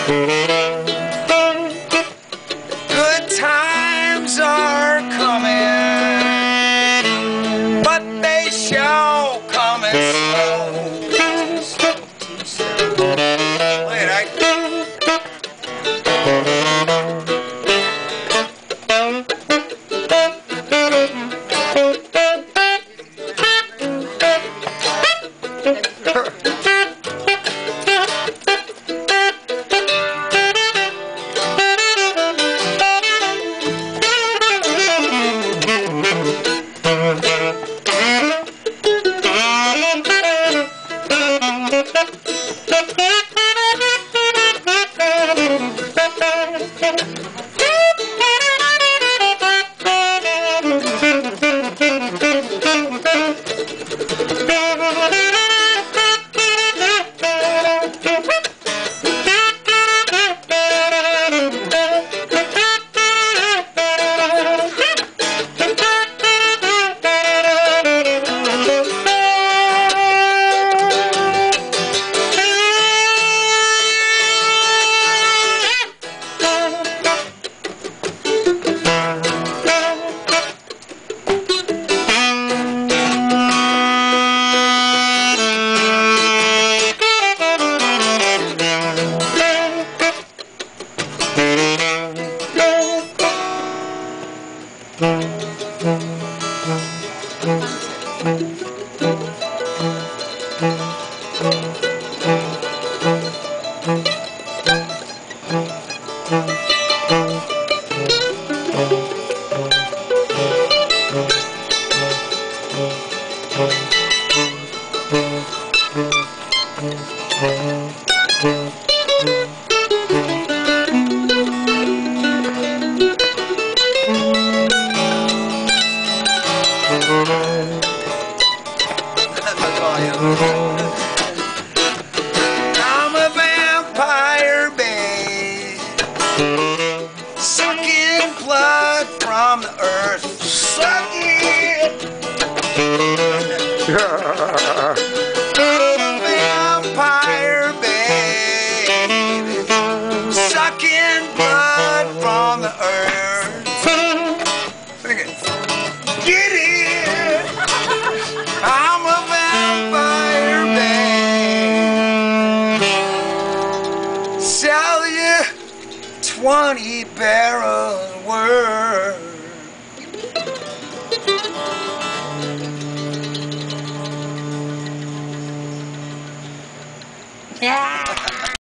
Good times are coming, but they shall coming slow. Look at that. I'm a vampire, babe, sucking blood from the earth, sucking. I'm a vampire, babe, sucking blood from the earth. Sing it. Get it. I'm a vampire, babe. Sell you 20-barrel worth. Yeah.